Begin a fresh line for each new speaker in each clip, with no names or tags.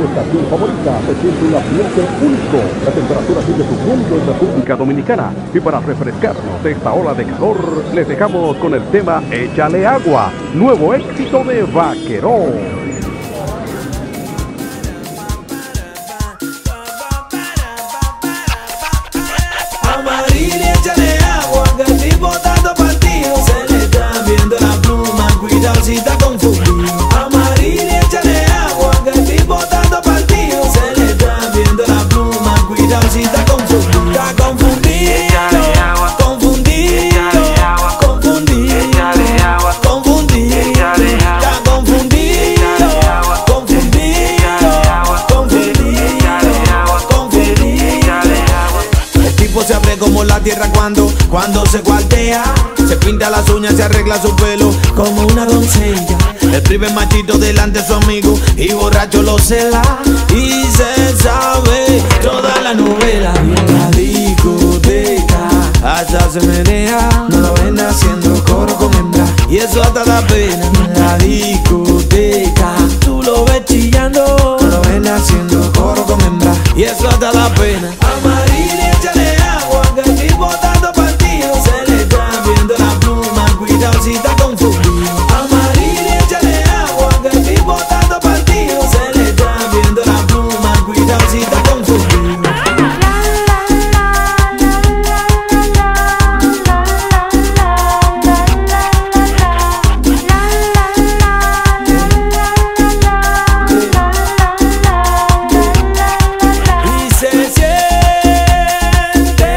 estación favorita se siente un ambiente único. La temperatura sigue subiendo en República Dominicana y para refrescarnos de esta ola de calor, les dejamos con el tema Échale Agua, nuevo éxito de Vaquerón.
Échale agua, que el tipo tanto partido se le está viendo la pluma, cuidado si está confundido. Amarillo, échale agua, que el tipo tanto partido se le está viendo la pluma, cuidado si está confundido. Está confundido, confundido, confundido, confundido, está confundido, confundido. El tipo se abre como la tierra cuando se cuartea, se pinta las uñas, se arregla su pelo como una doncella. El primer machito delante de su amigo y borracho lo cela y se sabe toda la novela. Y en la discoteca hasta se menea, no lo ven haciendo coro con hembra y eso hasta da pena. En la discoteca tú lo ves chillando, no lo ven haciendo coro con hembra y eso hasta da pena. Amarillo, échale agua, que el tipo tanto partido se le está viendo la pluma, cuidado si está confundido. Amarillo, échale agua, que el tipo tanto partido se le está viendo la pluma, cuidado si está confundido. Y se siente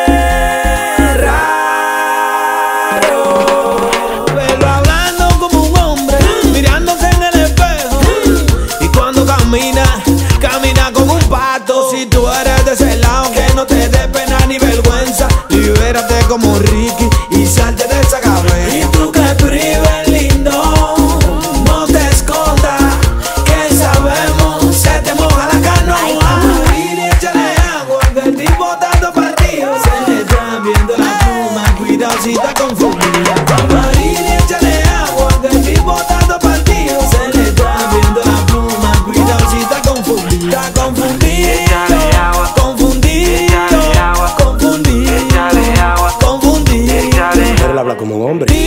raro verlo hablando como un hombre, mirándose en el espejo. Y cuando camina como un pato. Si tú eres de ese lado, que no te dé pena ni vergüenza, libérate como Ricky y salte de esa cabeza. Y tú que prives lindo, no te escondas, que sabemos se te moja la canoa. Amarillo, échale agua, que el tipo tanto partido se le está viendo la pluma, cuidado si está confundida. Amarillo, échale agua, que el tipo tanto partido se le está viendo la pluma, cuidado si está confundida. Está confundido, confundido, confundido, confundido.
Pero él habla como un hombre.